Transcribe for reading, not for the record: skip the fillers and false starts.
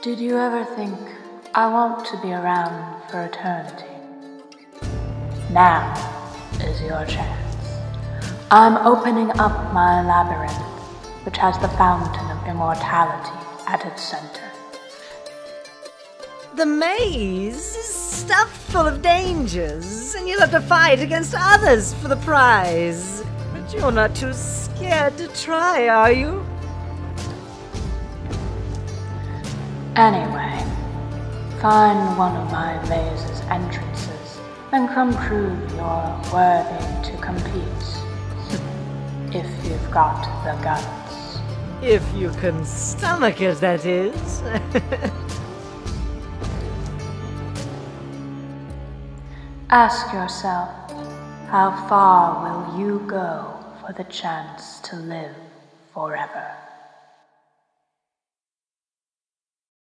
Did you ever think I want to be around for eternity? Now is your chance. I'm opening up my labyrinth, which has the fountain of immortality at its center. The maze is stuffed full of dangers, and you'll have to fight against others for the prize. But you're not too scared to try, are you? Anyway, find one of my maze's entrances and come prove you're worthy to compete. If you've got the guts. If you can stomach it, that is. Ask yourself, how far will you go for the chance to live forever?